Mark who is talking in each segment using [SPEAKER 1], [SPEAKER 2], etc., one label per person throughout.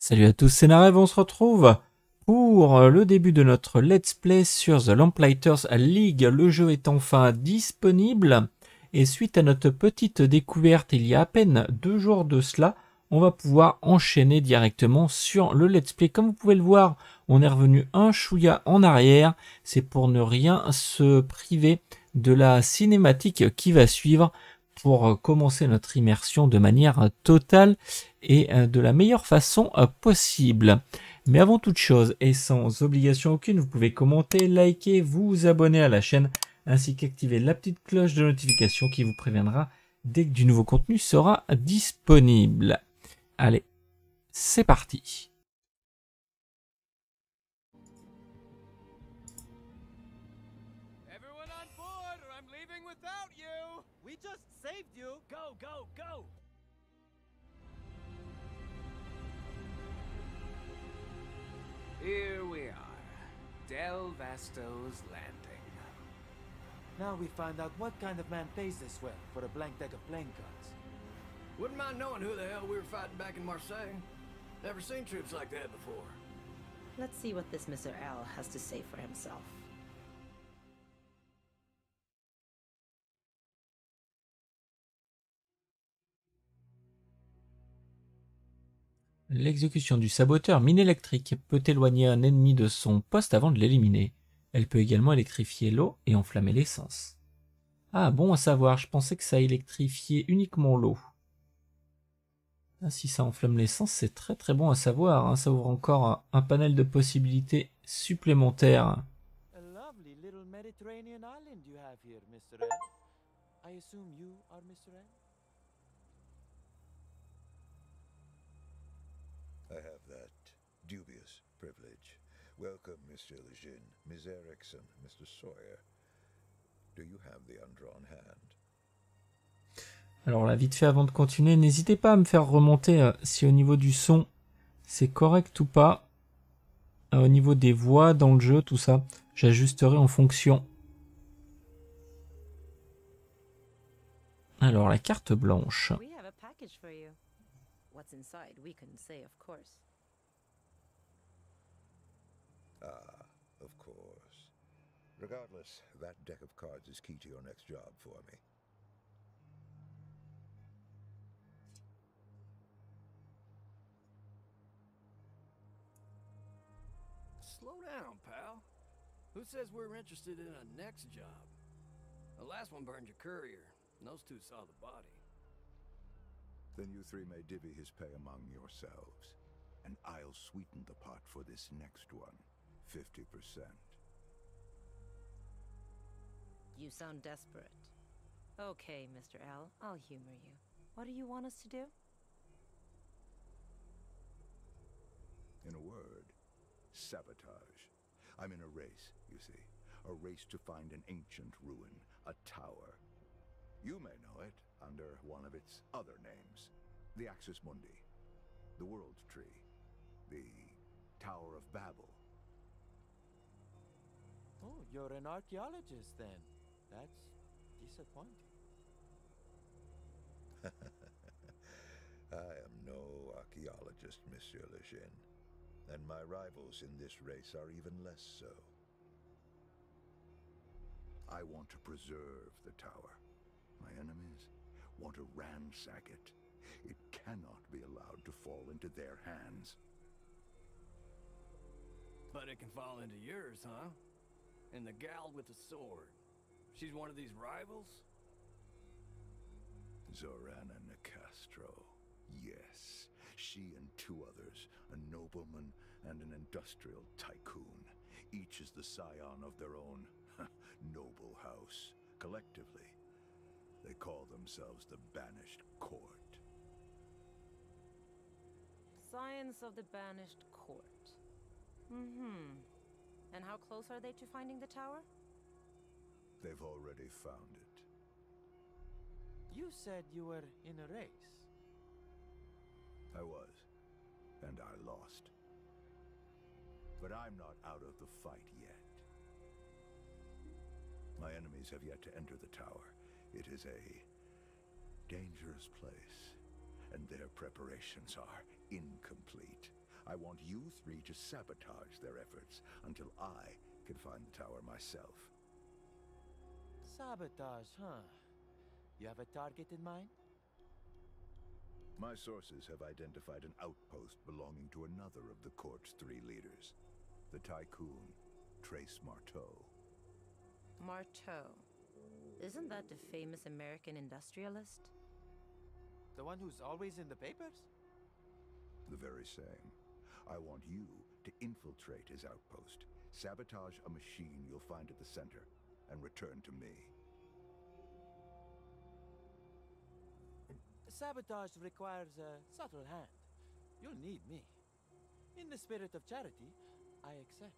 [SPEAKER 1] Salut à tous, c'est Narev, on se retrouve pour le début de notre let's play sur The Lamplighters League. Le jeu est enfin disponible et suite à notre petite découverte il y a à peine 2 jours de cela, on va pouvoir enchaîner directement sur le let's play. Comme vous pouvez le voir, on est revenu un chouïa en arrière, c'est pour ne rien se priver de la cinématique qui va suivre pour commencer notre immersion de manière totale et de la meilleure façon possible. Mais avant toute chose et sans obligation aucune, vous pouvez commenter, liker, vous abonner à la chaîne ainsi qu'activer la petite cloche de notification qui vous préviendra dès que du nouveau contenu sera disponible. Allez, c'est parti.
[SPEAKER 2] Everyone on board or I'm leaving without you! We just saved you! Go, go, go! Here we are. Del Vasto's Landing.
[SPEAKER 3] Now we find out what kind of man pays this well for a blank deck of playing cards.
[SPEAKER 4] Wouldn't mind knowing who the hell we were fighting back in Marseille. Never seen troops like that before.
[SPEAKER 5] Let's see what this Mr. L has to say for himself.
[SPEAKER 1] L'exécution du saboteur mine électrique peut éloigner un ennemi de son poste avant de l'éliminer. Elle peut également électrifier l'eau et enflammer l'essence. Ah, bon à savoir, je pensais que ça électrifiait uniquement l'eau. Ah, si ça enflamme l'essence, c'est très bon à savoir, hein. Ça ouvre encore un panel de possibilités supplémentaires.
[SPEAKER 3] A lovely little Mediterranean island you have here, Mr. L. I assume you are Mr. L?
[SPEAKER 6] I have that dubious privilege. Welcome, Mr. Lejeune, Ms. Erickson, Mr. Sawyer. Do you have the undrawn hand?
[SPEAKER 1] Alors là, vite fait avant de continuer, n'hésitez pas à me faire remonter si au niveau du son c'est correct ou pas. Au niveau des voix dans le jeu, tout ça, j'ajusterai en fonction. Alors la carte blanche.
[SPEAKER 5] We have a package for you. What's inside, we couldn't say, of course.
[SPEAKER 6] Ah, of course. Regardless, that deck of cards is key to your next job for me.
[SPEAKER 4] Slow down, pal. Who says we're interested in a next job? The last one burned your courier, and those two saw the body.
[SPEAKER 6] Then you three may divvy his pay among yourselves, and I'll sweeten the pot for this next one, 50%.
[SPEAKER 5] You sound desperate. Okay, Mr. L, I'll humor you. What do you want us to do?
[SPEAKER 6] In a word, sabotage. I'm in a race, you see. A race to find an ancient ruin, a tower. You may know it under one of its other names. The Axis Mundi, the World Tree, the Tower of Babel.
[SPEAKER 3] Oh, you're an archaeologist then. That's disappointing.
[SPEAKER 6] I am no archaeologist, Monsieur Lejeune, and my rivals in this race are even less so. I want to preserve the tower. My enemies want to ransack it. It cannot be allowed to fall into their hands.
[SPEAKER 4] But it can fall into yours, huh? And the gal with the sword. She's one of these rivals?
[SPEAKER 6] Zorana Nicastro. Yes, she and 2 others, a nobleman and an industrial tycoon. Each is the scion of their own noble house. Collectively, they call themselves the Banished Court.
[SPEAKER 5] Science of the Banished Court. And how close are they to finding the tower?
[SPEAKER 6] They've already found it.
[SPEAKER 3] You said you were in a race.
[SPEAKER 6] I was, and I lost. But I'm not out of the fight yet. My enemies have yet to enter the tower. It is a dangerous place, and their preparations are incomplete. I want you three to sabotage their efforts until I can find the tower myself.
[SPEAKER 3] Sabotage, huh? You have a target in mind?
[SPEAKER 6] My sources have identified an outpost belonging to another of the court's three leaders, the tycoon, Trace Marteau.
[SPEAKER 5] Marteau. Isn't that the famous American industrialist?
[SPEAKER 3] The one who's always in the papers?
[SPEAKER 6] The very same. I want you to infiltrate his outpost, sabotage a machine you'll find at the center, and return to me.
[SPEAKER 3] Sabotage requires a subtle hand. You'll need me. In the spirit of charity, I accept.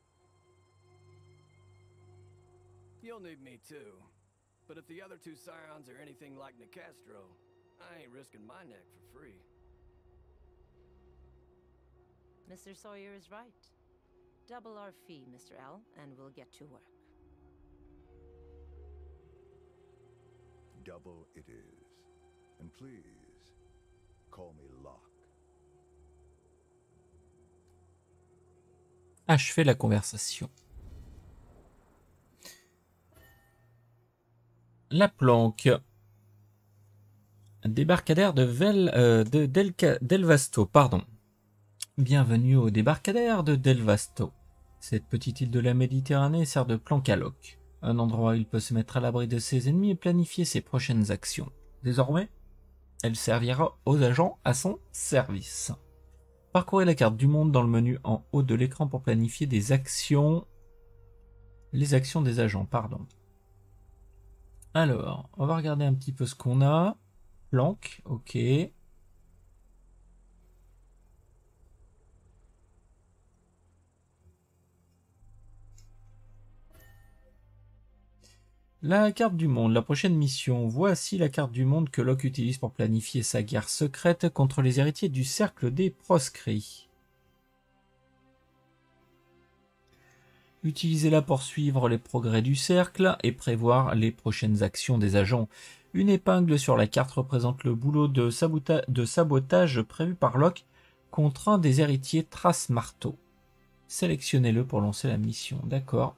[SPEAKER 4] You'll need me too. But if the other two Scions are anything like Nicastro, I ain't risking my neck for free.
[SPEAKER 5] Mr. Sawyer is right. Double our fee, Mr. L, and we'll get to work.
[SPEAKER 6] Double it is. And please, call me Locke.
[SPEAKER 1] Achevez la conversation. La planque. Débarcadère de Delvasto, pardon. Bienvenue au débarcadère de Delvasto. Cette petite île de la Méditerranée sert de planque à Locke, un endroit où il peut se mettre à l'abri de ses ennemis et planifier ses prochaines actions. Désormais, elle servira aux agents à son service. Parcourez la carte du monde dans le menu en haut de l'écran pour planifier des actions. Les actions des agents, pardon. Alors, on va regarder un petit peu ce qu'on a. Planque, ok. La carte du monde, la prochaine mission. Voici la carte du monde que Locke utilise pour planifier sa guerre secrète contre les héritiers du cercle des proscrits. Utilisez-la pour suivre les progrès du cercle et prévoir les prochaines actions des agents. Une épingle sur la carte représente le boulot de sabotage prévu par Locke contre un des héritiers Trace Marteau. Sélectionnez-le pour lancer la mission. D'accord.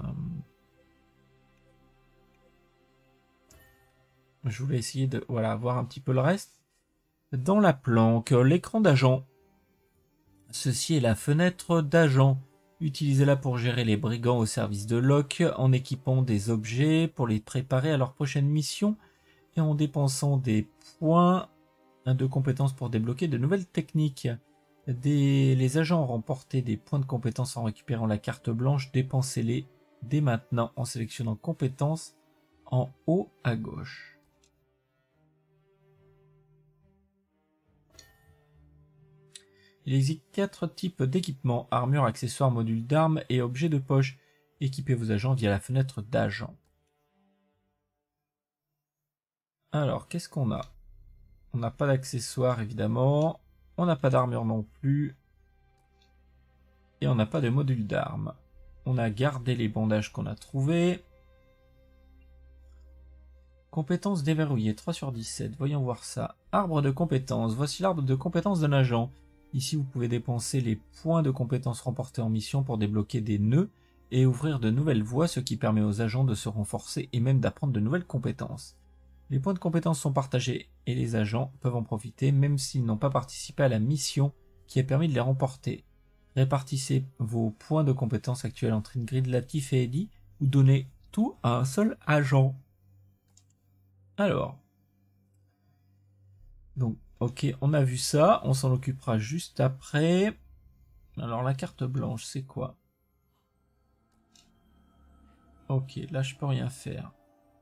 [SPEAKER 1] Je voulais essayer de voir un petit peu le reste. Dans la planque, l'écran d'agent. Ceci est la fenêtre d'agent. Utilisez-la pour gérer les brigands au service de Locke en équipant des objets pour les préparer à leur prochaine mission et en dépensant des points de compétences pour débloquer de nouvelles techniques. Les agents ont remporté des points de compétences en récupérant la carte blanche. Dépensez-les dès maintenant en sélectionnant compétences en haut à gauche. Il existe 4 types d'équipements: armure, accessoires, modules d'armes et objets de poche. Équipez vos agents via la fenêtre d'agent. Alors, qu'est-ce qu'on a? On n'a pas d'accessoires évidemment. On n'a pas d'armure non plus. Et on n'a pas de module d'armes. On a gardé les bandages qu'on a trouvés. Compétences déverrouillées, 3 sur 17. Voyons voir ça. Arbre de compétences. Voici l'arbre de compétences d'un agent. Ici, vous pouvez dépenser les points de compétences remportés en mission pour débloquer des nœuds et ouvrir de nouvelles voies, ce qui permet aux agents de se renforcer et même d'apprendre de nouvelles compétences. Les points de compétences sont partagés et les agents peuvent en profiter même s'ils n'ont pas participé à la mission qui a permis de les remporter. Répartissez vos points de compétences actuels entre Ingrid, Latif et Eddie ou donnez tout à un seul agent. Alors, donc, ok, on a vu ça, on s'en occupera juste après. Alors la carte blanche, c'est quoi? Ok, là je peux rien faire.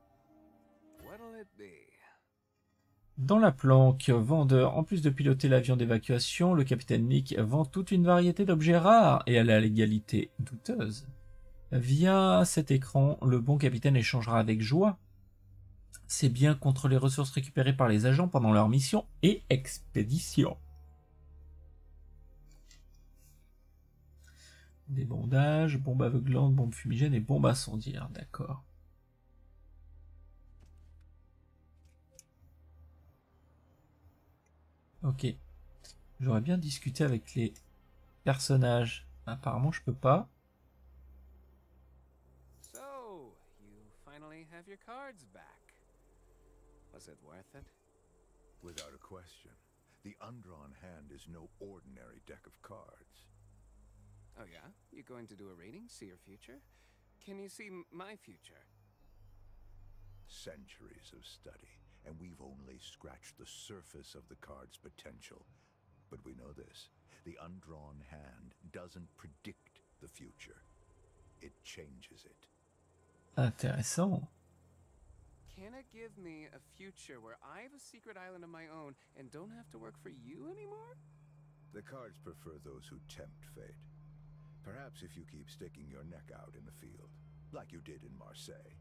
[SPEAKER 1] Dans la planque, vendeur, en plus de piloter l'avion d'évacuation, le capitaine Nick vend toute une variété d'objets rares et à la légalité douteuse. Via cet écran, le bon capitaine échangera avec joie ses biens contre les ressources récupérées par les agents pendant leur mission et expédition. Des bandages, bombes aveuglantes, bombes fumigènes et bombes incendiaires, d'accord. Ok. J'aurais bien discuté avec les Personnage. Apparemment, je peux pas.
[SPEAKER 2] So, you finally have your cards back. Was it worth it?
[SPEAKER 6] Without a question. The undrawn hand is no ordinary deck of cards.
[SPEAKER 2] Oh yeah? You're going to do a reading? See your future? Can you see my future?
[SPEAKER 6] Centuries of study, and we've only scratched the surface of the card's potential. But we know this. The undrawn hand doesn't predict the future. It changes it.
[SPEAKER 1] Intéressant.
[SPEAKER 2] Can it give me a future where I have a secret island of my own and don't have to work for you anymore?
[SPEAKER 6] The cards prefer those who tempt fate. Perhaps if you keep sticking your neck out in the field, like you did in Marseille.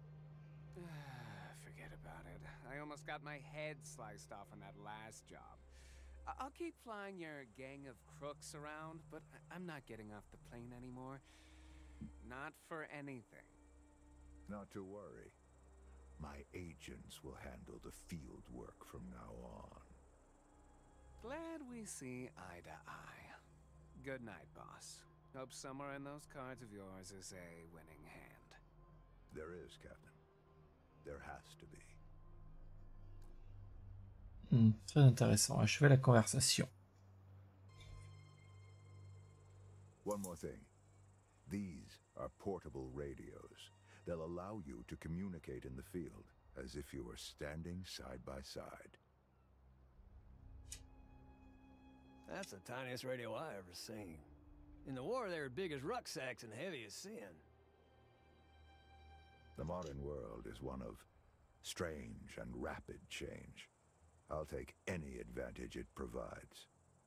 [SPEAKER 2] Forget about it. I almost got my head sliced off on that last job. I'll keep flying your gang of crooks around, but I'm not getting off the plane anymore. Not for anything.
[SPEAKER 6] Not to worry. My agents will handle the field work from now on.
[SPEAKER 2] Glad we see eye to eye. Good night, boss. Hope somewhere in those cards of yours is a winning hand.
[SPEAKER 6] There is, Captain. There has to be.
[SPEAKER 1] Très intéressant. Achever la conversation.
[SPEAKER 6] One more thing. These are portable radios. They'll allow you to communicate in the field as if you were standing side by side.
[SPEAKER 4] That's the tiniest radio I ever seen. In the war, they were big as rucksacks and heavy as sin.
[SPEAKER 6] The modern world is one of strange and rapid change. I'll take any advantage it provides.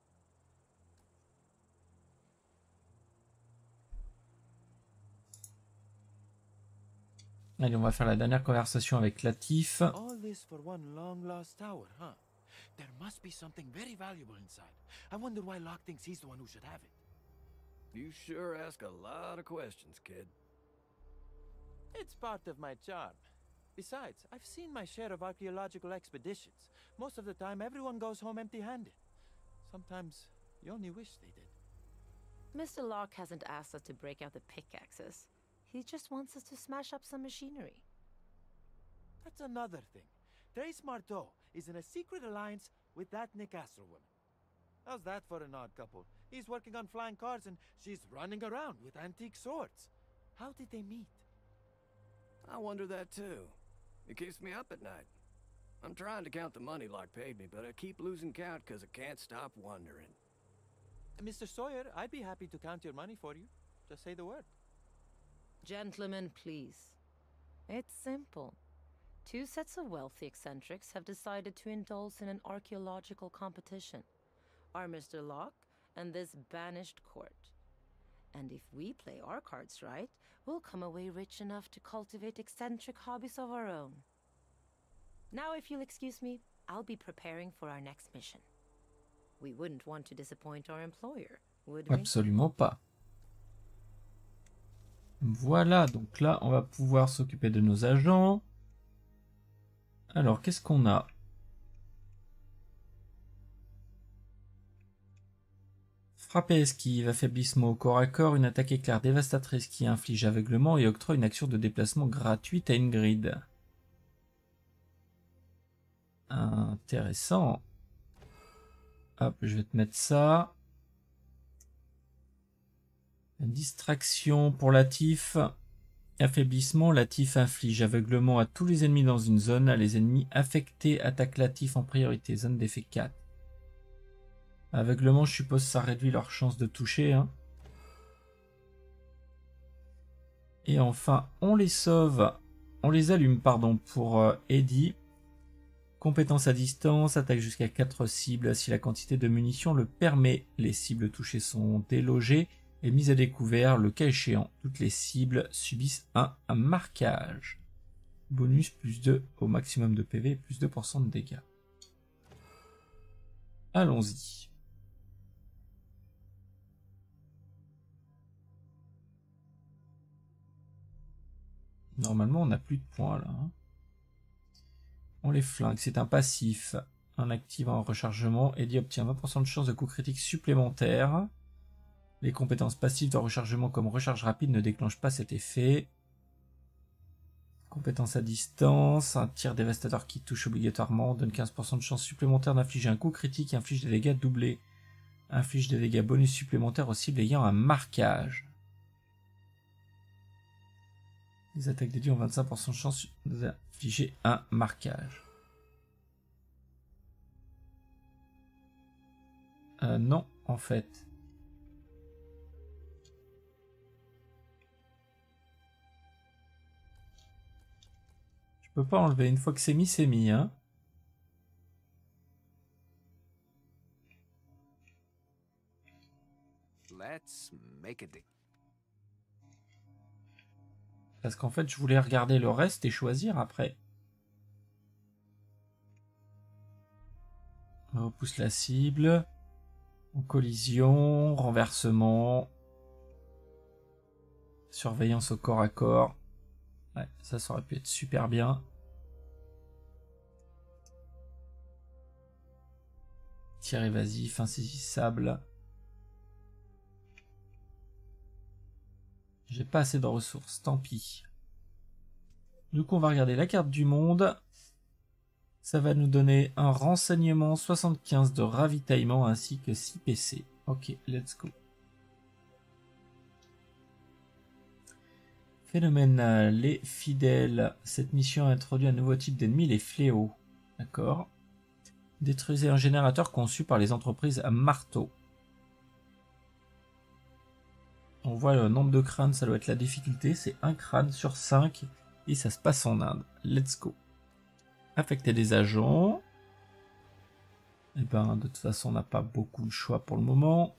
[SPEAKER 1] Allez, on va faire la dernière conversation avec Latif.
[SPEAKER 3] All this for one long-lost tower, huh? There must be something very valuable inside. I wonder why Locke thinks he's the one who should have it.
[SPEAKER 4] You sure ask a lot of questions, kid.
[SPEAKER 3] It's part of my charm. Besides, I've seen my share of archaeological expeditions. Most of the time, everyone goes home empty-handed. Sometimes, you only wish they did.
[SPEAKER 5] Mr. Locke hasn't asked us to break out the pickaxes. He just wants us to smash up some machinery.
[SPEAKER 3] That's another thing. Trace Marteau is in a secret alliance with that Nick Astro woman. How's that for an odd couple? He's working on flying cars and she's running around with antique swords. How did they meet?
[SPEAKER 4] I wonder that too. It keeps me up at night. I'm trying to count the money Locke paid me, but I keep losing count because I can't stop wondering.
[SPEAKER 3] Mr. Sawyer, I'd be happy to count your money for you. Just say the word.
[SPEAKER 5] Gentlemen, please. It's simple. Two sets of wealthy eccentrics have decided to indulge in an archaeological competition. Our Mr. Locke and this banished court. And if we play our cards right, we'll come away rich enough to cultivate eccentric hobbies of our own. Now, if you'll excuse me, I'll be preparing for our next mission. We wouldn't want to disappoint our employer, would we?
[SPEAKER 1] Absolument pas. Voilà, donc là, on va pouvoir s'occuper de nos agents. Alors, qu'est-ce qu'on a? Frappe et esquive, affaiblissement au corps à corps, une attaque éclair dévastatrice qui inflige aveuglement et octroie une action de déplacement gratuite à Ingrid. Intéressant. Hop, je vais te mettre ça. Distraction pour Latif. Affaiblissement, Latif inflige aveuglement à tous les ennemis dans une zone. Les ennemis affectés attaquent Latif en priorité. Zone d'effet 4. Aveuglement, je suppose ça réduit leur chance de toucher. Hein. Et enfin, on les sauve. On les allume, pardon, pour Eddie. Compétence à distance, attaque jusqu'à 4 cibles si la quantité de munitions le permet. Les cibles touchées sont délogées et mises à découvert. Le cas échéant, toutes les cibles subissent un marquage. Bonus plus 2 au maximum de PV et plus 2% de dégâts. Allons-y. Normalement, on n'a plus de points là. Hein. On les flingue, c'est un passif. Un actif en rechargement. Eddie obtient 20% de chance de coup critique supplémentaire. Les compétences passives de rechargement comme recharge rapide ne déclenchent pas cet effet. Compétence à distance, un tir dévastateur qui touche obligatoirement, donne 15% de chance supplémentaire d'infliger un coup critique et inflige des dégâts doublés. Inflige des dégâts bonus supplémentaires aux cibles ayant un marquage. Les attaques dédiées ont 25% de chance d'infliger un marquage. Non, en fait. Je peux pas enlever. Une fois que c'est mis, hein.
[SPEAKER 2] Let's make a deal.
[SPEAKER 1] Parce qu'en fait, je voulais regarder le reste et choisir après. On repousse la cible. En collision, renversement. Surveillance au corps à corps. Ouais, ça aurait pu être super bien. Tir évasif, insaisissable. J'ai pas assez de ressources, tant pis. Du coup, on va regarder la carte du monde. Ça va nous donner un renseignement 75 de ravitaillement ainsi que 6 PC. Ok, let's go. Phénomène, les fidèles. Cette mission a introduit un nouveau type d'ennemi, les fléaux. D'accord. Détruisez un générateur conçu par les entreprises à marteau. On voit le nombre de crânes, ça doit être la difficulté. C'est un crâne sur 5 et ça se passe en Inde. Let's go. Affecter des agents. Et ben, de toute façon, on n'a pas beaucoup de choix pour le moment.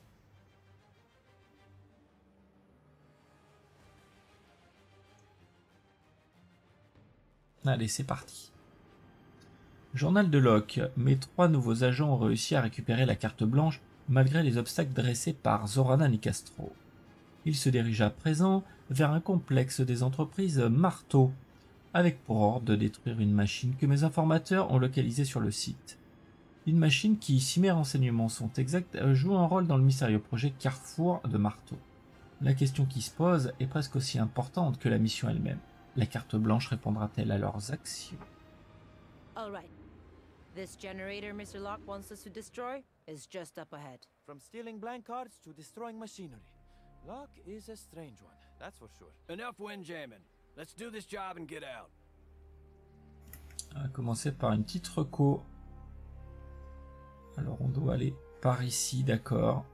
[SPEAKER 1] Allez, c'est parti. Journal de Locke. Mes 3 nouveaux agents ont réussi à récupérer la carte blanche malgré les obstacles dressés par Zorana Nicastro. Ils se dirigent à présent vers un complexe des entreprises Marteau, avec pour ordre de détruire une machine que mes informateurs ont localisée sur le site. Une machine qui, si mes renseignements sont exacts, joue un rôle dans le mystérieux projet Carrefour de Marteau. La question qui se pose est presque aussi importante que la mission elle-même. La carte blanche répondra-t-elle à leurs actions?
[SPEAKER 5] All right. This generator Mr. Locke wants us to destroy is just up ahead.
[SPEAKER 3] From stealing blank cards to destroying machinery. Locke is a strange one, that's for sure.
[SPEAKER 4] Enough windjamming. Let's do this job and get out.
[SPEAKER 1] On va commencer par une petite reco. Alors on doit aller par ici, d'accord.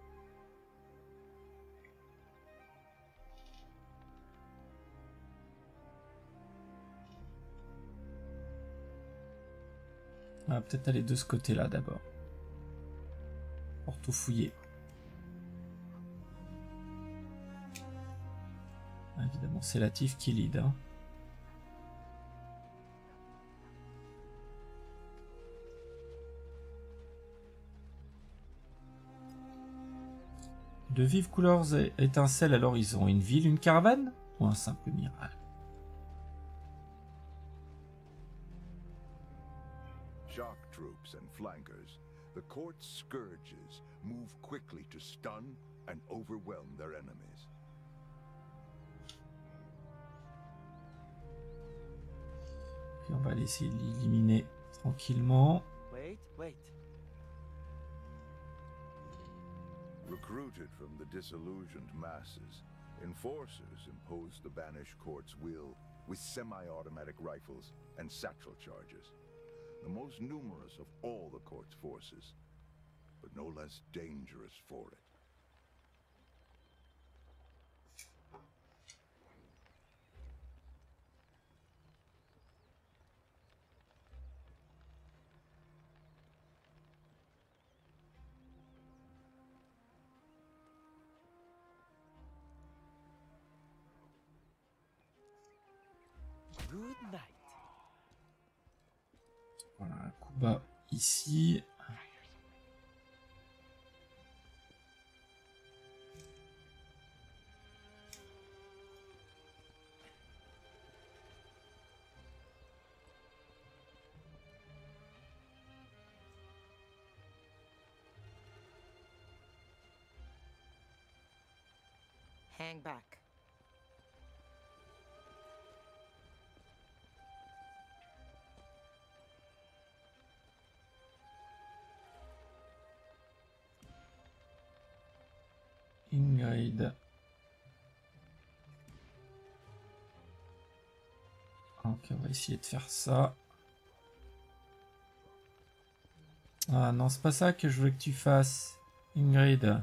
[SPEAKER 1] On va peut-être aller de ce côté-là d'abord. Pour tout fouiller. Évidemment, c'est Latif qui lead. Hein. De vives couleurs étincellent à l'horizon. Une ville, une caravane ou un simple mirage?
[SPEAKER 6] Shock troops and flankers, the court's scourges move quickly to stun and overwhelm their enemies.
[SPEAKER 1] Puis on va essayer de l'éliminer tranquillement.
[SPEAKER 3] Wait.
[SPEAKER 6] Recruited from the disillusioned masses, enforcers impose the banished court's will with semi-automatic rifles and satchel charges. The most numerous of all the court's forces, but no less dangerous for it.
[SPEAKER 3] Good night.
[SPEAKER 1] Voilà, un coup bas ici.
[SPEAKER 5] Hang back.
[SPEAKER 1] Ingrid. Ok, on va essayer de faire ça. Ah non, c'est pas ça que je veux que tu fasses, Ingrid.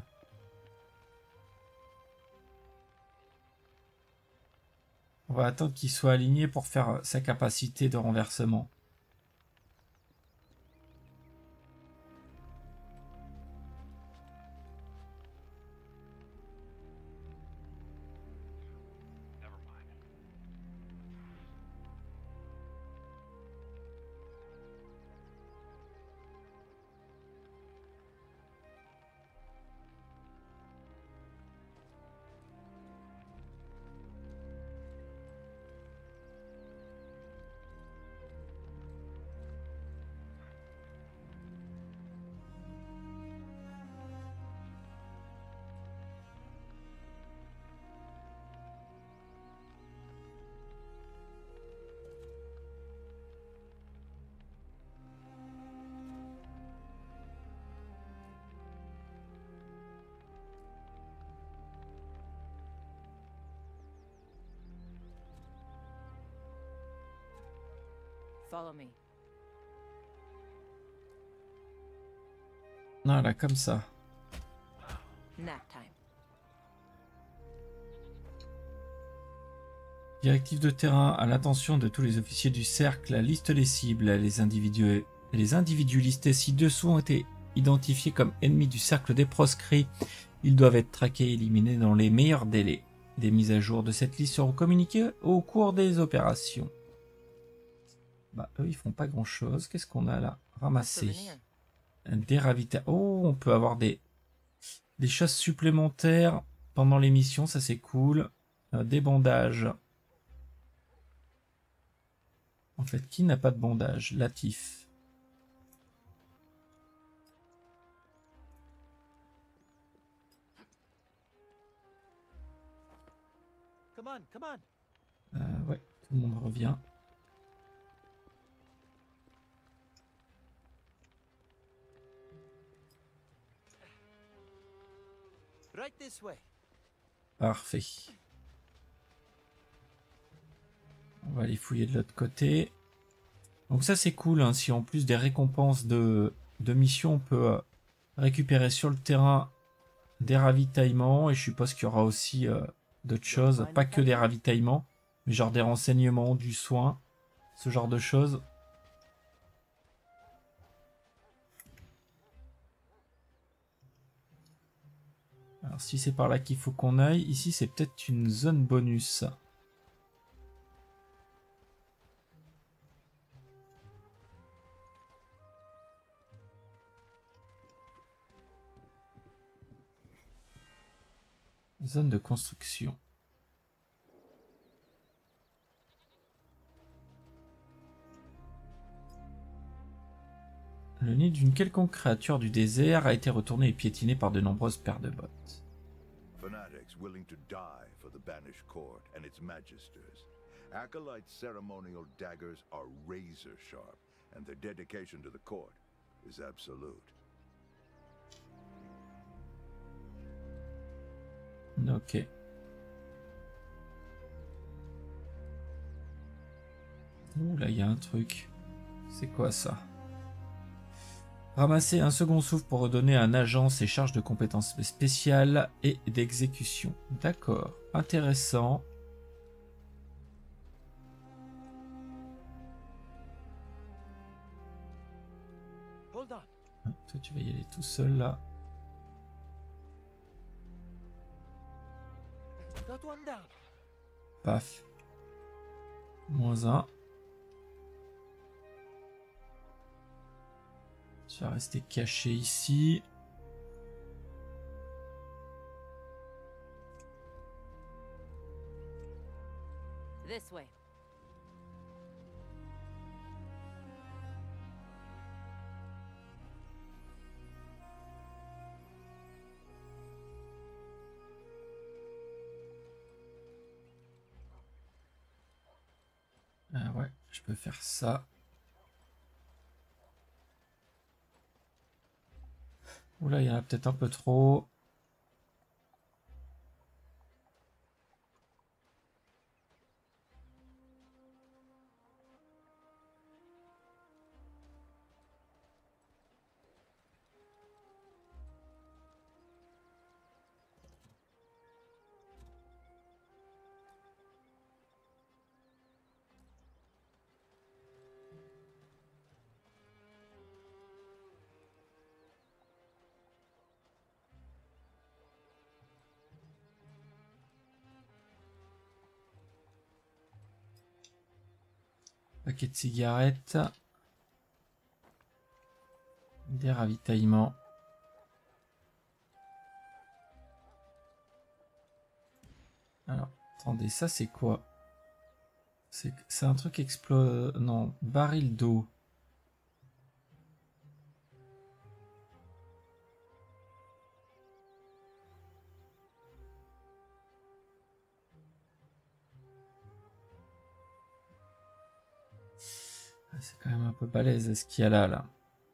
[SPEAKER 1] On va attendre qu'il soit aligné pour faire sa capacité de renversement.
[SPEAKER 5] Follow me.
[SPEAKER 1] Voilà, comme ça.
[SPEAKER 5] Nap time.
[SPEAKER 1] Directive de terrain à l'attention de tous les officiers du cercle. La liste des cibles. Les individus listés ci-dessous ont été identifiés comme ennemis du cercle des proscrits. Ils doivent être traqués et éliminés dans les meilleurs délais. Des mises à jour de cette liste seront communiquées au cours des opérations. Bah, eux, ils font pas grand-chose. Qu'est-ce qu'on a là? Ramasser. Des ravitaillements. Oh, on peut avoir des choses supplémentaires pendant les missions. Ça, c'est cool. Des bandages. En fait, qui n'a pas de bandage? Latif.
[SPEAKER 3] Come on, come on.
[SPEAKER 1] Ouais, tout le monde revient.
[SPEAKER 3] Right this way.
[SPEAKER 1] Parfait. On va aller fouiller de l'autre côté. Donc ça c'est cool, hein, si en plus des récompenses de missions, on peut récupérer sur le terrain des ravitaillements. Et je suppose qu'il y aura aussi d'autres choses, pas que des ravitaillements, mais genre des renseignements, du soin, ce genre de choses. Alors si c'est par là qu'il faut qu'on aille, ici c'est peut-être une zone bonus. Zone de construction. Le nid d'une quelconque créature du désert a été retourné et piétiné par de nombreuses paires de bottes.
[SPEAKER 6] Fanatics willing to die for the banished court and its magisters. Acolytes' ceremonial daggers are razor sharp, and their dedication to the court is absolute.
[SPEAKER 1] Ok. Ouh, là, il y a un truc. C'est quoi ça? Ramasser un second souffle pour redonner à un agent ses charges de compétences spéciales et d'exécution. D'accord. Intéressant.
[SPEAKER 3] Hold on.
[SPEAKER 1] Ah, toi, tu vas y aller tout seul, là.
[SPEAKER 3] Got one down.
[SPEAKER 1] Paf. -1. Tu vas rester caché ici.
[SPEAKER 5] This way.
[SPEAKER 1] Ah ouais, je peux faire ça. Oula, il y en a peut-être un peu trop. Paquet de cigarettes. Des ravitaillements. Alors, attendez, ça c'est quoi? C'est un truc explose... Non, baril d'eau. Ah, c'est quand même un peu balèze ce qu'il y a là.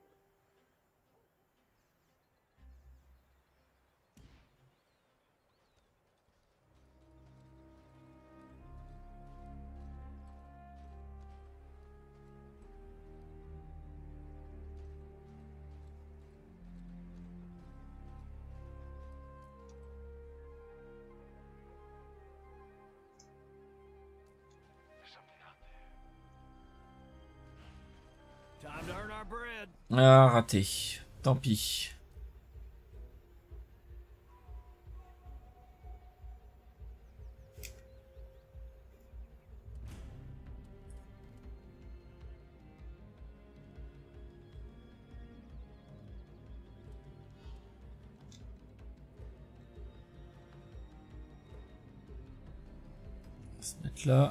[SPEAKER 4] Time to earn our bread.
[SPEAKER 1] Ah, raté. Tant pis. On va se mettre là.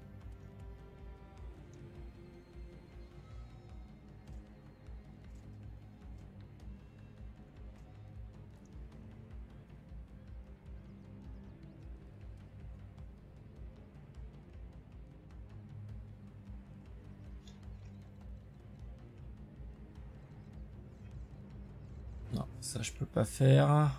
[SPEAKER 1] Non, ça je peux pas faire.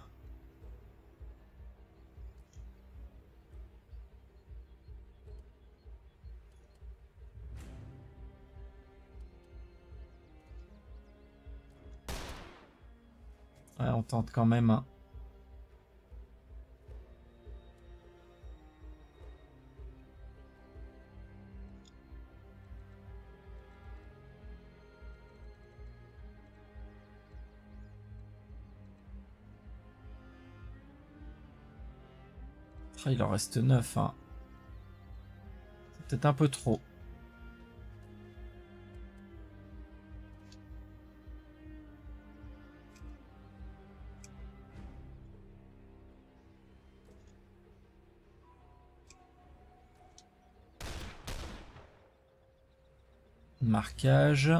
[SPEAKER 1] Ouais, on tente quand même. Hein. Ah, il en reste 9. Hein. C'est peut-être un peu trop. Marquage.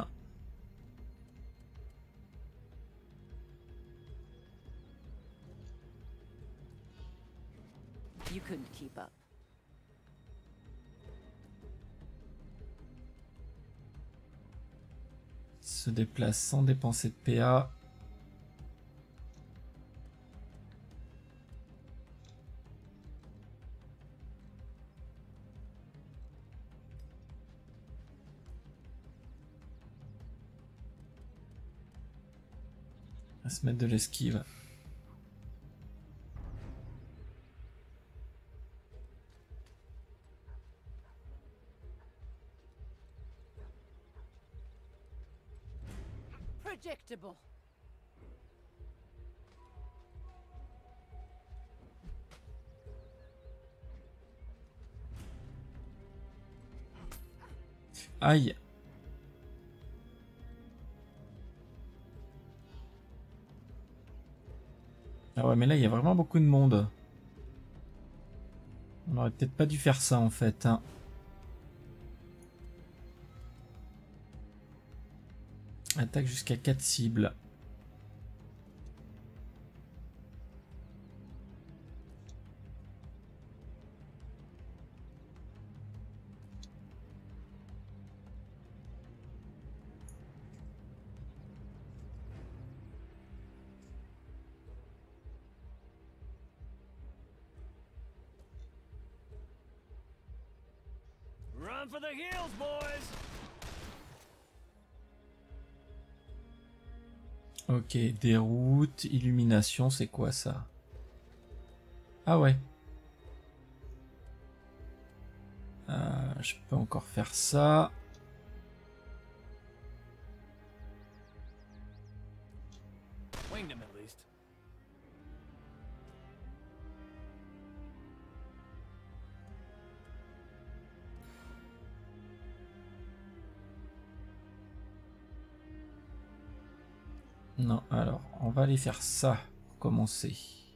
[SPEAKER 5] You couldn't keep up.
[SPEAKER 1] Se déplace sans dépenser de PA. À se mettre de l'esquive.
[SPEAKER 5] Predictable.
[SPEAKER 1] Aïe. Ah ouais, mais là, il y a vraiment beaucoup de monde. On aurait peut-être pas dû faire ça, en fait. Hein. Attaque jusqu'à 4 cibles.
[SPEAKER 4] Run for the hills, boys.
[SPEAKER 1] Ok, déroute, illumination, c'est quoi ça? Ah ouais. Je peux encore faire ça.
[SPEAKER 4] Winged him at least.
[SPEAKER 1] Non, alors, on va aller faire ça pour commencer.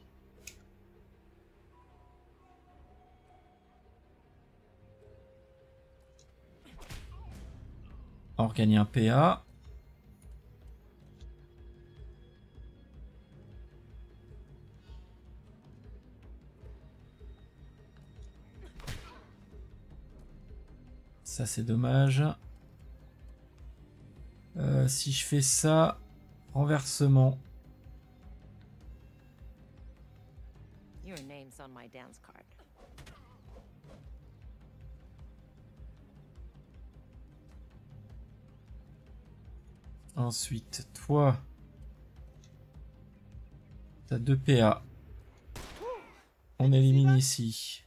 [SPEAKER 1] On regagne un PA. Ça c'est dommage. Si je fais ça, renversement.
[SPEAKER 5] Your name's on my dance card.
[SPEAKER 1] Ensuite, toi, t'as 2 PA. On élimine ici.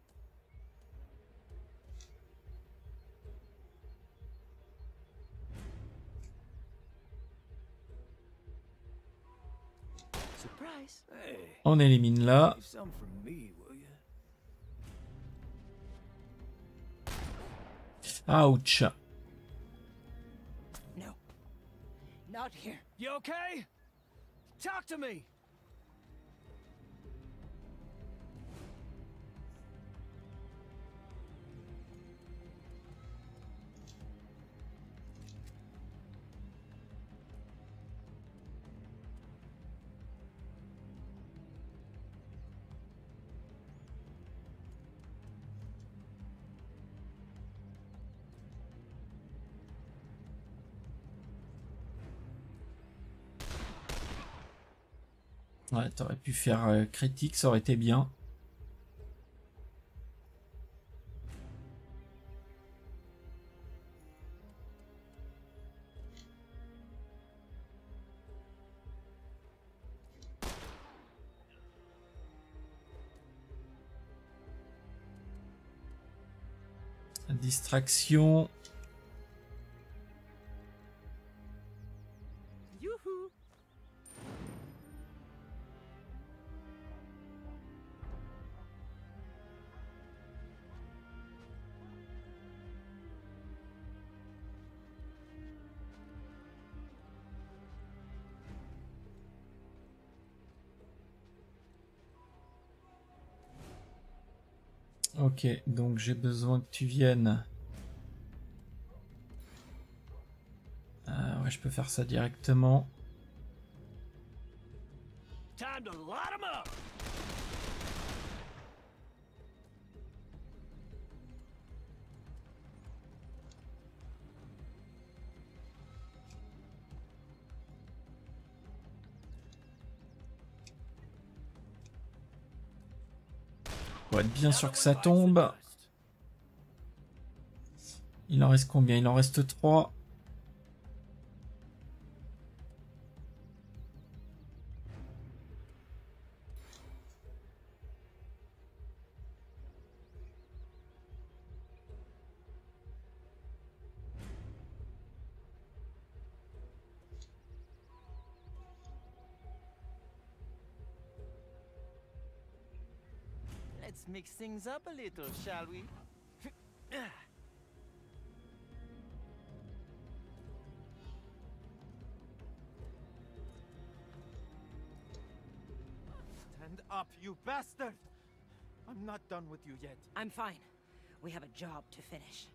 [SPEAKER 3] Surprise.
[SPEAKER 4] Hey,
[SPEAKER 1] On élimine là.
[SPEAKER 4] save some for me, will you?
[SPEAKER 1] Ouch.
[SPEAKER 5] No. Not here.
[SPEAKER 4] You okay? Talk to me.
[SPEAKER 1] Ouais, t'aurais pu faire critique, ça aurait été bien. Distraction.
[SPEAKER 3] Yoo-hoo.
[SPEAKER 1] Ok, donc j'ai besoin que tu viennes. Ouais, je peux faire ça directement.
[SPEAKER 4] Time to light 'em up.
[SPEAKER 1] Pour être bien sûr que ça tombe. Il en reste combien? Il en reste 3.
[SPEAKER 3] Let's mix things up a little, shall we? Stand up, you bastard! I'm not done with you yet.
[SPEAKER 5] I'm fine. We have a job to finish.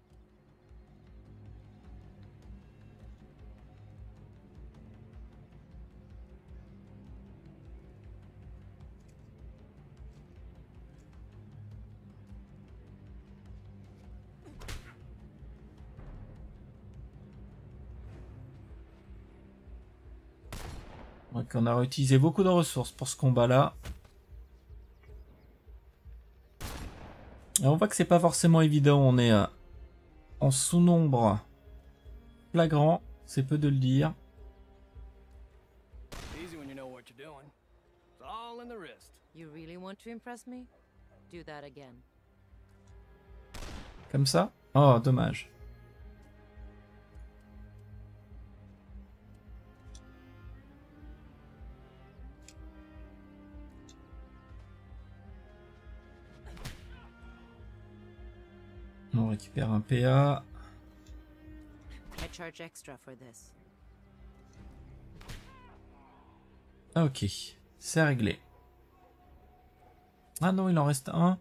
[SPEAKER 1] Donc on a réutilisé beaucoup de ressources pour ce combat-là. Et on voit que c'est pas forcément évident. On est en sous-nombre flagrant, c'est peu de le dire.
[SPEAKER 4] Easy when you know what you're doing. It's all in the wrist.
[SPEAKER 5] You really want to impress me? Do that again.
[SPEAKER 1] Comme ça? Oh, dommage. On récupère un PA.
[SPEAKER 5] I charge extra for this.
[SPEAKER 1] Ok, c'est réglé. Ah non, il en reste un.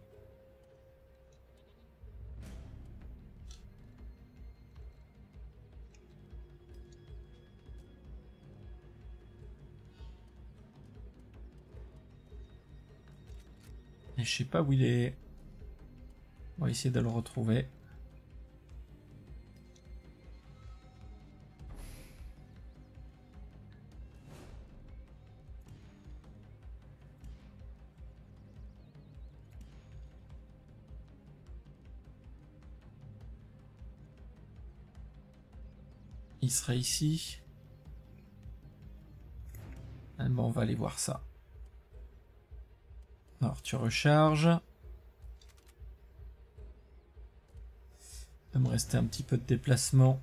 [SPEAKER 1] Et je sais pas où il est. On va essayer de le retrouver. Il serait ici. Ah bon, on va aller voir ça. Alors, tu recharges. Il va me rester un petit peu de déplacement.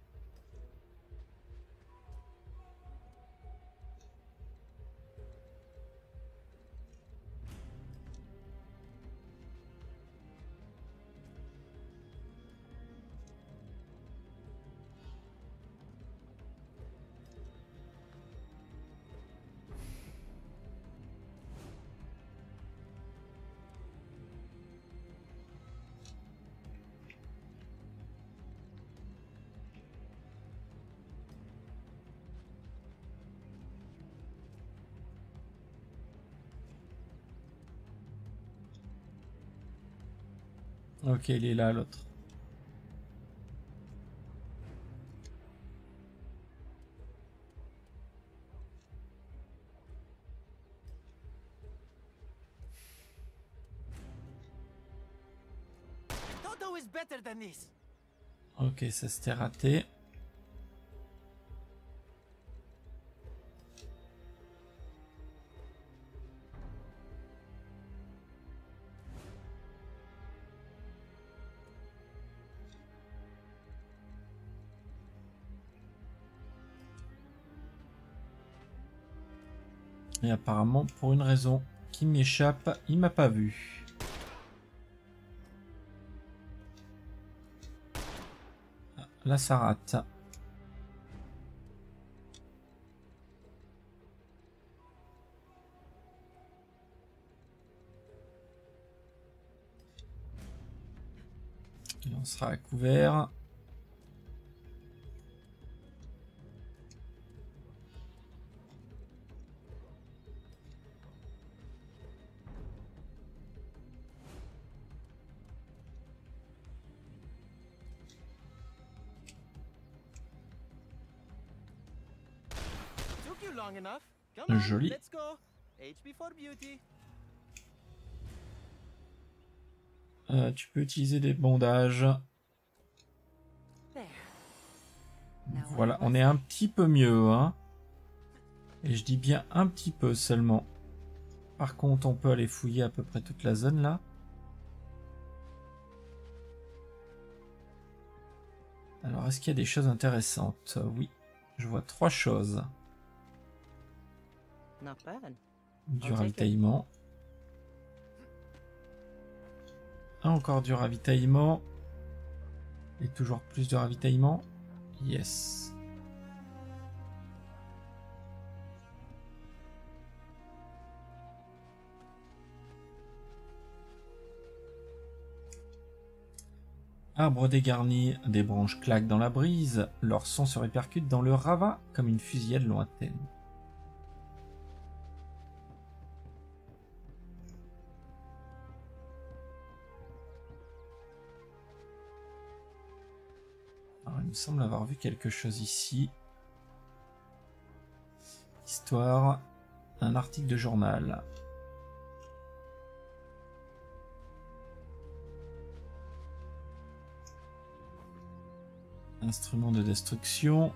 [SPEAKER 1] Ok, il est là, l'autre.
[SPEAKER 3] Toto is better than this.
[SPEAKER 1] Ok, ça s'était raté. Et apparemment, pour une raison qui m'échappe, il m'a pas vu. Ah, là, ça rate. Et on sera à couvert.
[SPEAKER 3] Took you long enough. Come on,
[SPEAKER 1] Joli.
[SPEAKER 3] let's go. HP for beauty.
[SPEAKER 1] Tu peux utiliser des bandages.
[SPEAKER 5] There. Now
[SPEAKER 1] Voilà,
[SPEAKER 5] what
[SPEAKER 1] on est un petit peu mieux, hein. Et je dis bien un petit peu seulement. Par contre, on peut aller fouiller à peu près toute la zone là. Alors, est-ce qu'il y a des choses intéressantes? Oui, je vois 3 choses.
[SPEAKER 5] Not bad.
[SPEAKER 1] Du
[SPEAKER 5] I'll take
[SPEAKER 1] ravitaillement. Encore du ravitaillement. Et toujours plus de ravitaillement. Yes. Arbre dégarni, des branches claquent dans la brise, leur son se répercute dans le ravin comme une fusillade lointaine. Alors, il me semble avoir vu quelque chose ici. Histoire, un article de journal. Instrument de destruction.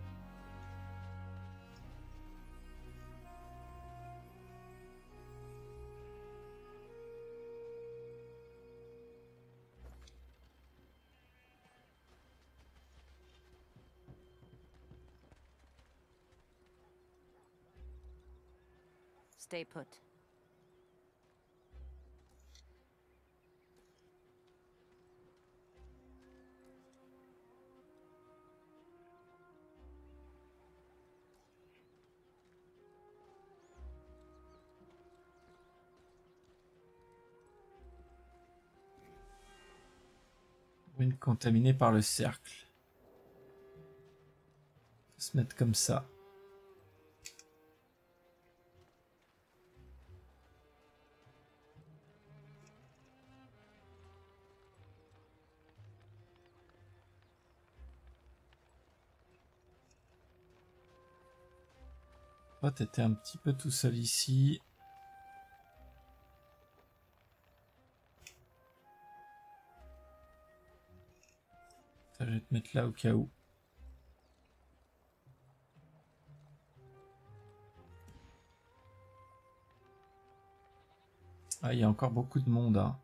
[SPEAKER 5] Stay put.
[SPEAKER 1] Ruine contaminée par le cercle. On va se mettre comme ça. Toi, t'étais un petit peu tout seul ici. Ça, je vais te mettre là au cas où. Ah, il y a encore beaucoup de monde, hein.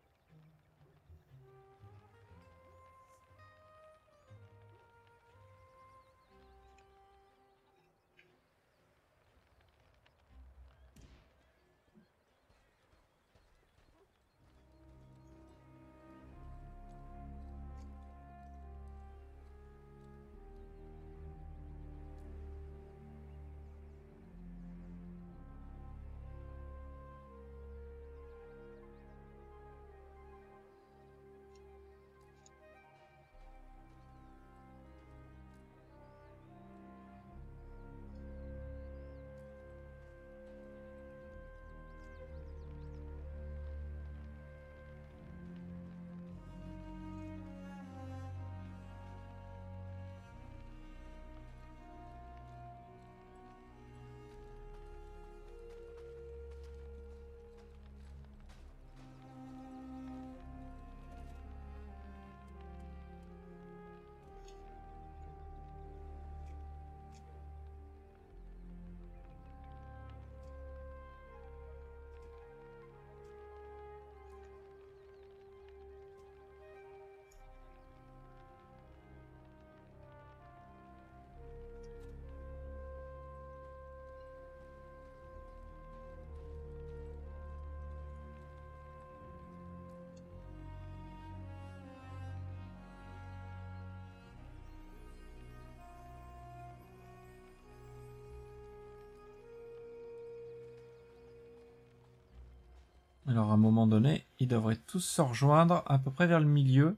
[SPEAKER 1] Alors à un moment donné, ils devraient tous se rejoindre à peu près vers le milieu.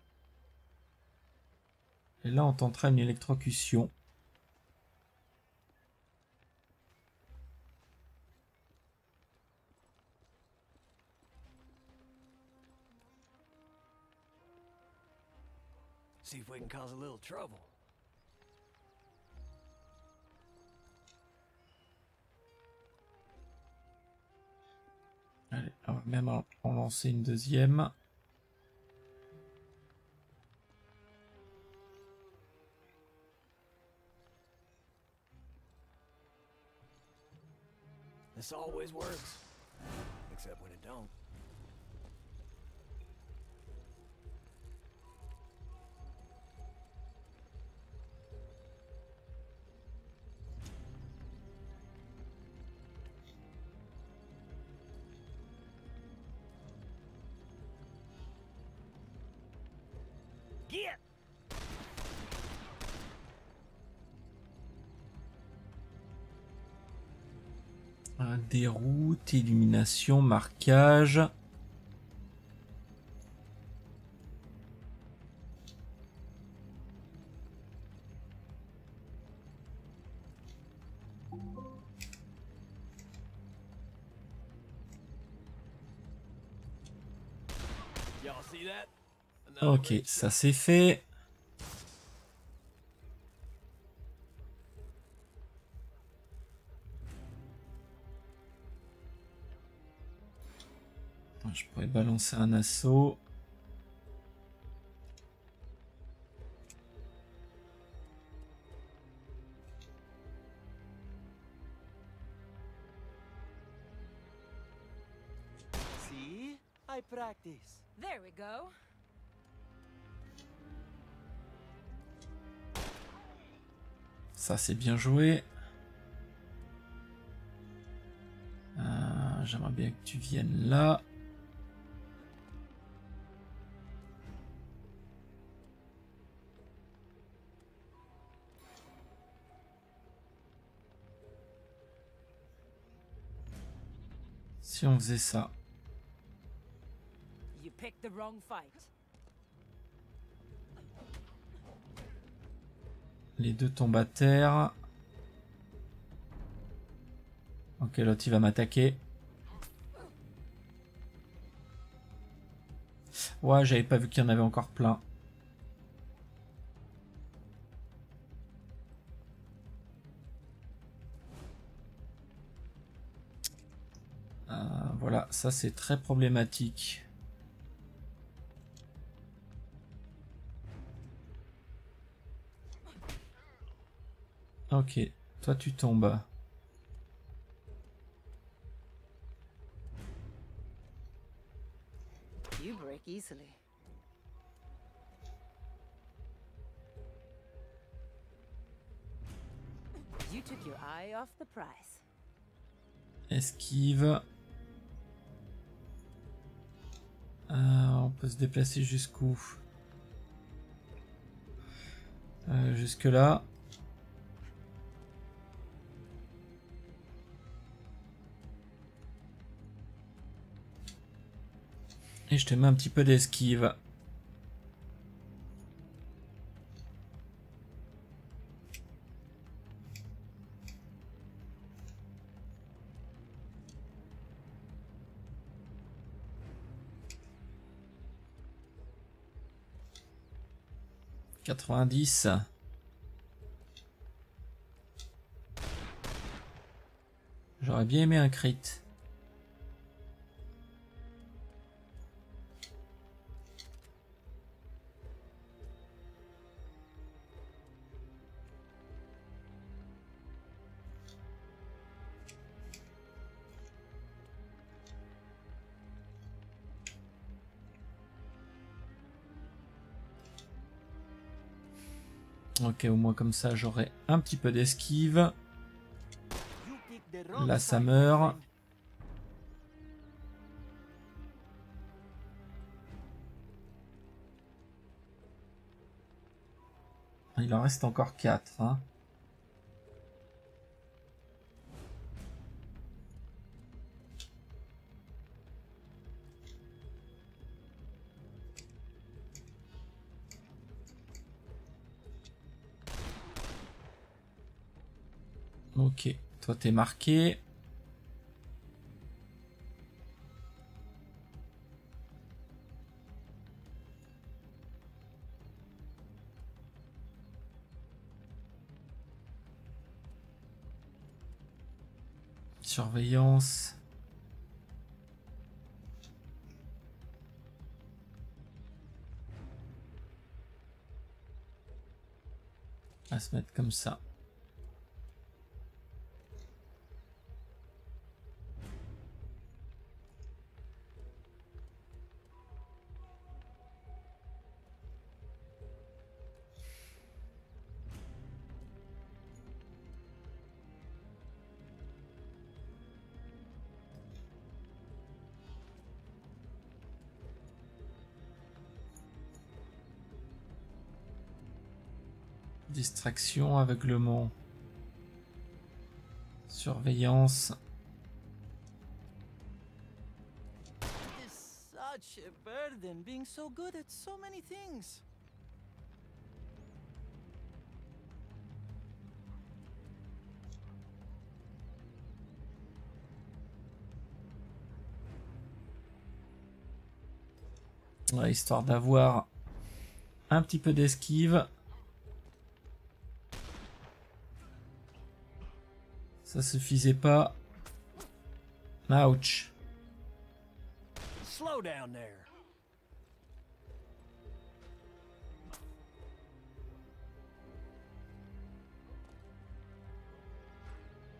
[SPEAKER 1] Et là, on tentera une électrocution.
[SPEAKER 4] See if we can cause a little trouble.
[SPEAKER 1] Allez, on va même en lancer une deuxième.
[SPEAKER 4] This always works. Except when it don't. Get!
[SPEAKER 1] Déroute, illumination, marquage.
[SPEAKER 4] Y'all see that? Another
[SPEAKER 1] Ok,
[SPEAKER 4] red
[SPEAKER 1] ça
[SPEAKER 4] shot.
[SPEAKER 1] c'est fait. Je pourrais balancer un assaut.
[SPEAKER 3] I practice.
[SPEAKER 5] There we go.
[SPEAKER 1] Ça c'est bien joué. J'aimerais bien que tu viennes là. Si on faisait ça.
[SPEAKER 5] You picked the wrong fight.
[SPEAKER 1] Les deux tombent à terre. Ok, l'autre il va m'attaquer. Ouais, j'avais pas vu qu'il y en avait encore plein. Voilà, ça c'est très problématique. Ok, toi tu tombes.
[SPEAKER 5] You break easily. You took your eye off the prize.
[SPEAKER 1] Esquive. On peut se déplacer jusqu'où? Jusque là. Et je te mets un petit peu d'esquive. « 90. » J'aurais bien aimé un crit. Ok, au moins comme ça j'aurai un petit peu d'esquive.
[SPEAKER 3] You picked the wrong
[SPEAKER 1] Là ça
[SPEAKER 3] fight,
[SPEAKER 1] meurt.
[SPEAKER 3] friend.
[SPEAKER 1] Il en reste encore 4. Hein. Ok, toi t'es marqué. Surveillance. On va se mettre comme ça. Distraction, aveuglement. Surveillance.
[SPEAKER 3] It is such a burden being so good at so many things.
[SPEAKER 1] Ouais, histoire d'avoir un petit peu d'esquive. Ça suffisait pas. Ouch.
[SPEAKER 4] Slow down there.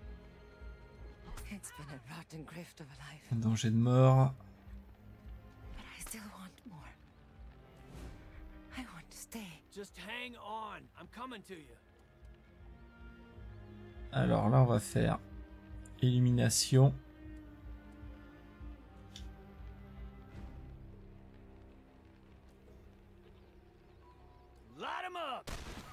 [SPEAKER 5] It's been a rotten grift of a life.
[SPEAKER 1] Danger de mort.
[SPEAKER 5] more. I want to stay.
[SPEAKER 4] Just hang on. I'm coming to you.
[SPEAKER 1] Alors là, on va faire élimination.
[SPEAKER 4] Light 'em up.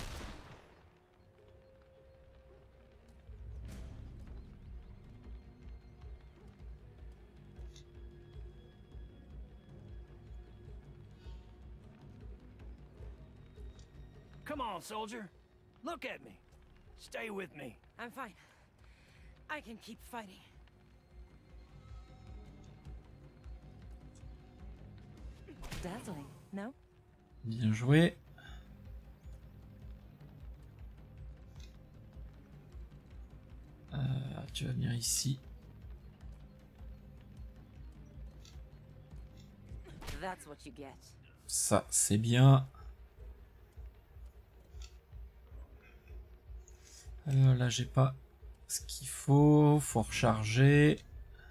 [SPEAKER 4] Come on, soldier. Look at me. Stay with me.
[SPEAKER 5] I'm fine. I can keep fighting. Dazzling, no?
[SPEAKER 1] Bien joué. Tu vas venir ici.
[SPEAKER 5] That's what you get.
[SPEAKER 1] Ça, c'est bien. Là, j'ai pas ce qu'il faut. Faut recharger.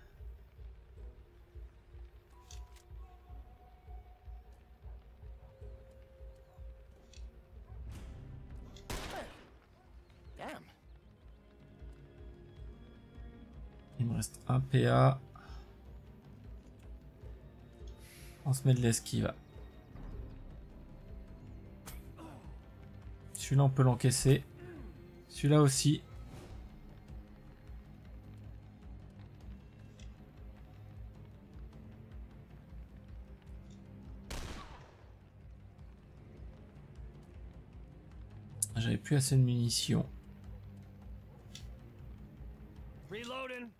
[SPEAKER 4] Damn.
[SPEAKER 1] Il me reste un PA. On se met de l'esquive. Celui-là, on peut l'encaisser. Celui-là aussi. J'avais plus assez de munitions.
[SPEAKER 4] Reloading.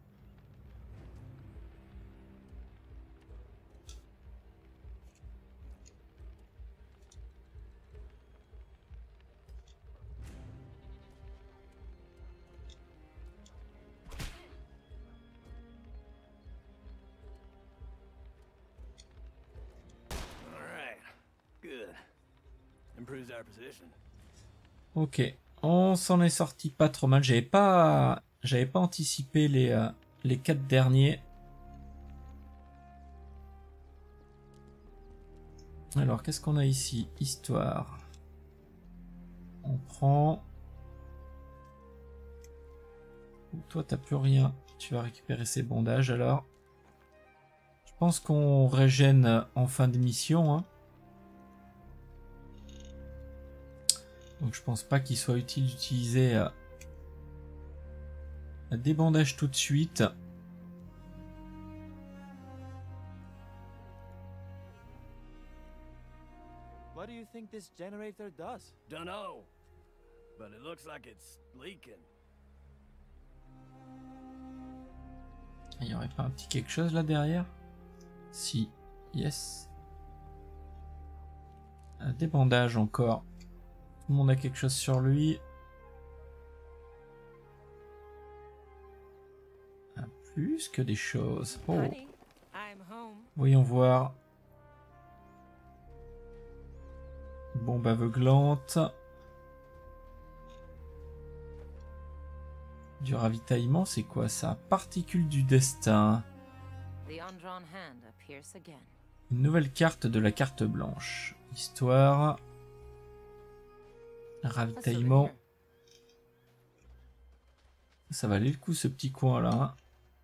[SPEAKER 4] All right. Good. Improves our position.
[SPEAKER 1] Ok, on s'en est sorti pas trop mal. J'avais pas anticipé les 4 derniers. Alors, qu'est-ce qu'on a ici? Histoire. On prend. Toi, t'as plus rien. Tu vas récupérer ces bandages alors. Je pense qu'on régène en fin de mission, hein. Donc je pense pas qu'il soit utile d'utiliser des bandages tout de suite.
[SPEAKER 3] What do you think this generator does?
[SPEAKER 4] Dunno, but it looks like it's leaking.
[SPEAKER 1] Il y aurait pas un petit quelque chose là derrière? Si, yes. Des bandages encore. Tout le monde a quelque chose sur lui. Plus que des choses. Oh,
[SPEAKER 5] Honey, I'm home.
[SPEAKER 1] voyons voir. Bombe aveuglante. Du ravitaillement, c'est quoi ça? Particules du destin.
[SPEAKER 5] The undrawn hand appears again.
[SPEAKER 1] Une nouvelle carte de la carte blanche. Histoire. Ravitaillement. Ça valait le coup ce petit coin là. Hein.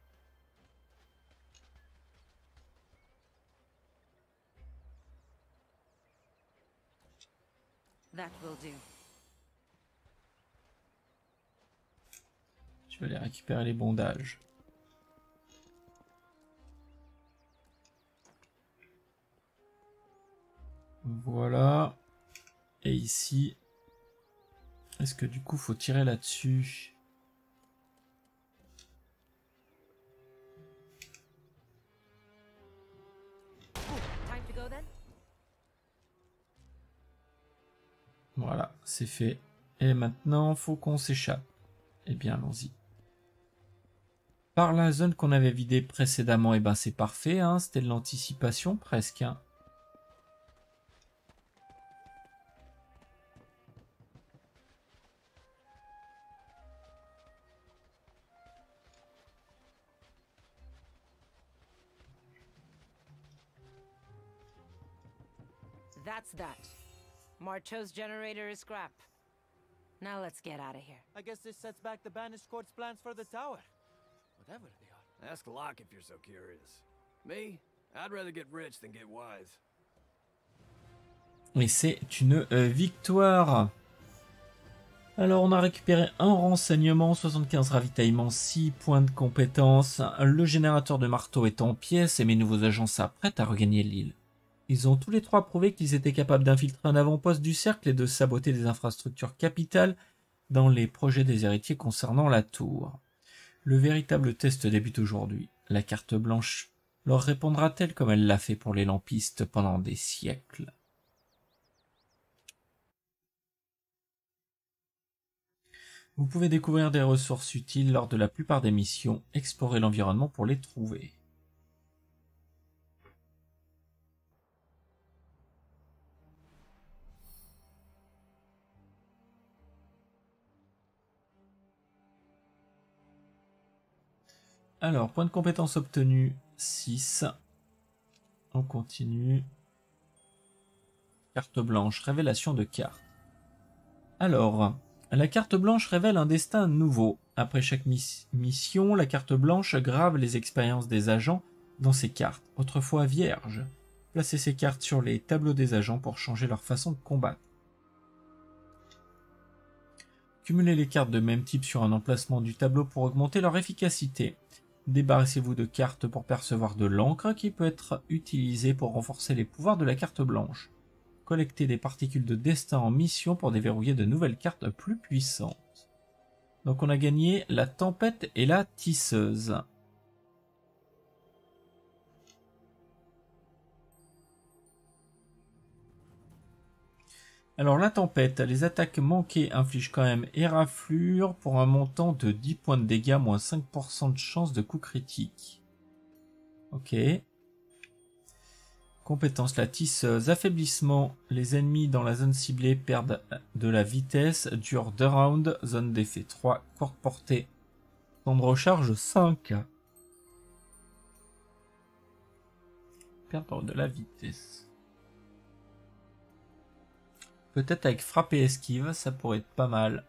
[SPEAKER 5] That will do.
[SPEAKER 1] Je vais aller récupérer les bandages. Voilà. Et ici, est-ce que du coup faut tirer là-dessus?
[SPEAKER 5] Time to go then?
[SPEAKER 1] Voilà, c'est fait. Et maintenant, faut qu'on s'échappe. Eh bien, allons-y. Par la zone qu'on avait vidée précédemment, et ben c'est parfait, hein, c'était de l'anticipation presque. Hein.
[SPEAKER 5] That's that. Marcho's generator is scrap. Now let's get out of here.
[SPEAKER 3] I guess this sets back the banished court's plans for the tower. Whatever they are.
[SPEAKER 4] Ask Locke if you're so curious. Me? I'd rather get rich than get wise.
[SPEAKER 1] Et c'est une victoire. Alors on a récupéré un renseignement, 75 ravitaillements, 6 points de compétence. Le générateur de marteau est en pièces et mes nouveaux agents s'apprêtent à regagner l'île. Ils ont tous les trois prouvé qu'ils étaient capables d'infiltrer un avant-poste du cercle et de saboter des infrastructures capitales dans les projets des héritiers concernant la tour. Le véritable test débute aujourd'hui. La carte blanche leur répondra-t-elle comme elle l'a fait pour les lampistes pendant des siècles? Vous pouvez découvrir des ressources utiles lors de la plupart des missions, explorer l'environnement pour les trouver. Alors, point de compétence obtenu, 6. On continue. Carte blanche, révélation de carte. Alors, la carte blanche révèle un destin nouveau. Après chaque mission, la carte blanche grave les expériences des agents dans ces cartes, autrefois vierges. Placez ces cartes sur les tableaux des agents pour changer leur façon de combattre. Cumulez les cartes de même type sur un emplacement du tableau pour augmenter leur efficacité. Débarrassez-vous de cartes pour percevoir de l'encre qui peut être utilisée pour renforcer les pouvoirs de la carte blanche. Collectez des particules de destin en mission pour déverrouiller de nouvelles cartes plus puissantes. Donc on a gagné la tempête et la tisseuse. Alors la tempête, les attaques manquées infligent quand même éraflure pour un montant de 10 points de dégâts, moins 5% de chance de coup critique. Ok. Compétence la tisseuse, affaiblissement, les ennemis dans la zone ciblée perdent de la vitesse, dure 2 rounds, zone d'effet 3, courte portée, temps de recharge 5. Perdre de la vitesse. Peut-être avec frappe et esquive, ça pourrait être pas mal.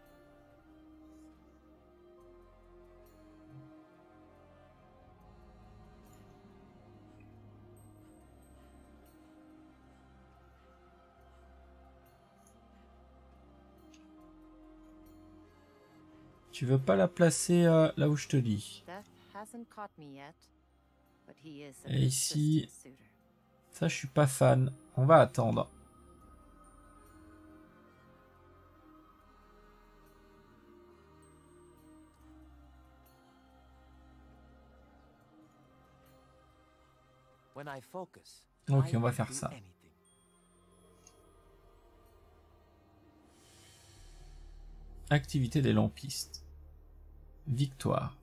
[SPEAKER 1] Tu veux pas la placer là où je te dis. Et ici, ça je suis pas fan. On va attendre. Ok, on va faire ça. Activité des lampistes. Victoire.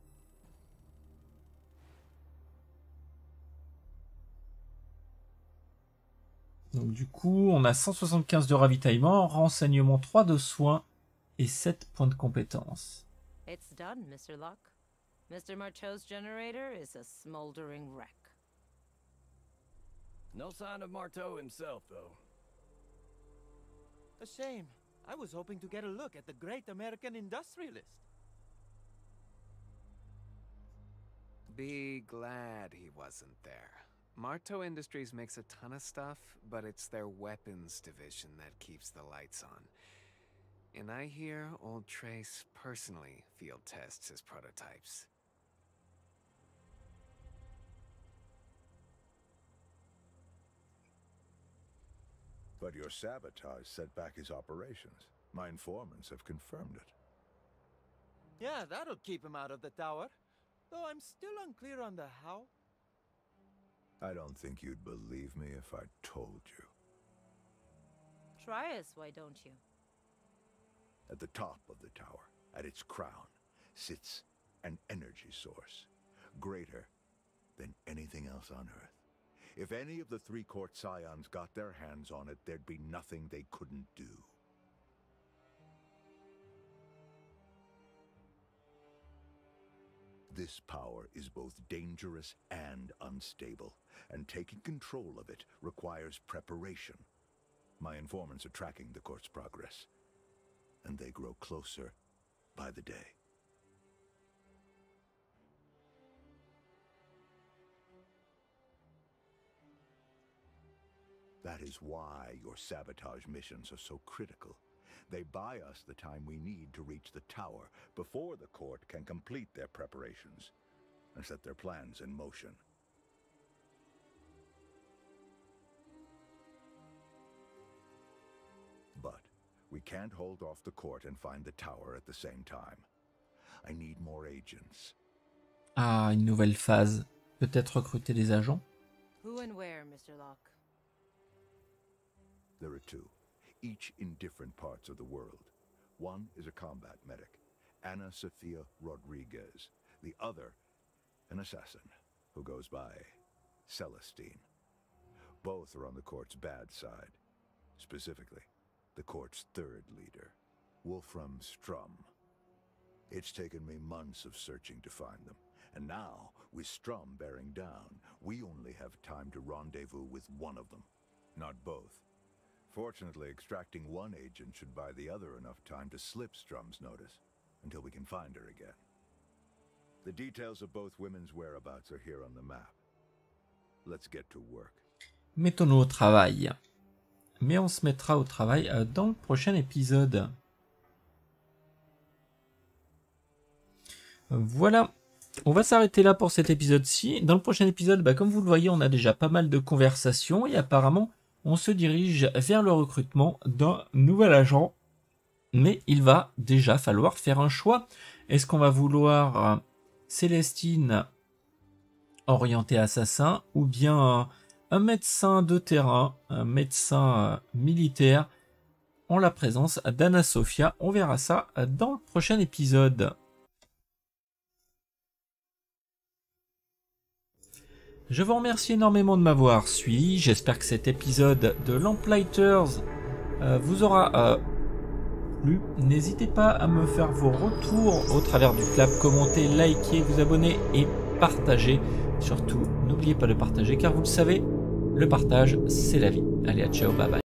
[SPEAKER 1] Donc du coup, on a 175 de ravitaillement, renseignement 3 de soins et 7 points de compétence.
[SPEAKER 5] It's done, Mr. Locke. Mr. Marcho's generator is a smoldering wreck.
[SPEAKER 4] No sign of Marteau himself, though.
[SPEAKER 3] A shame. I was hoping to get a look at the great American industrialist.
[SPEAKER 2] Be glad he wasn't there. Marteau Industries makes a ton of stuff, but it's their weapons division that keeps the lights on. And I hear old Trace personally field tests his prototypes.
[SPEAKER 6] But your sabotage set back his operations. My informants have confirmed it.
[SPEAKER 3] Yeah, that'll keep him out of the tower. Though I'm still unclear on the how.
[SPEAKER 6] I don't think you'd believe me if I told you.
[SPEAKER 5] Try us, why don't you?
[SPEAKER 6] At the top of the tower, at its crown, sits an energy source, greater than anything else on Earth. If any of the three court scions got their hands on it, there'd be nothing they couldn't do. This power is both dangerous and unstable, and taking control of it requires preparation. My informants are tracking the court's progress, and they grow closer by the day. That is why your sabotage missions are so critical. They buy us the time we need to reach the tower before the court can complete their preparations and set their plans in motion. But we can't hold off the court and find the tower at the same time. I need more agents.
[SPEAKER 1] Ah, une nouvelle phase. Peut-être recruter des agents.
[SPEAKER 5] Who and where, Mr. Locke?
[SPEAKER 6] There are two, each in different parts of the world. One is a combat medic, Ana Sofia Rodriguez. The other, an assassin, who goes by Celestine. Both are on the court's bad side. Specifically, the court's third leader, Wolfram Strum. It's taken me months of searching to find them. And now, with Strum bearing down, we only have time to rendezvous with one of them, not both. Fortunately, extracting one agent should buy the other enough time to slip Strum's notice, until we can find her again. The details of both women's whereabouts are here on the map. Let's get to work.
[SPEAKER 1] Mettons-nous au travail. Mais on se mettra au travail dans le prochain épisode. Voilà. On va s'arrêter là pour cet épisode-ci. Dans le prochain épisode, comme vous le voyez, on a déjà pas mal de conversations et apparemment, on se dirige vers le recrutement d'un nouvel agent. Mais il va déjà falloir faire un choix. Est-ce qu'on va vouloir Célestine orientée assassin ou bien un médecin de terrain, un médecin militaire en la présence d'Ana Sofia? On verra ça dans le prochain épisode. Je vous remercie énormément de m'avoir suivi. J'espère que cet épisode de Lamplighters vous aura plu. N'hésitez pas à me faire vos retours au travers du clap, commenter, liker, vous abonner et partager. Surtout, n'oubliez pas de partager car vous le savez, le partage, c'est la vie. Allez, à ciao, bye bye.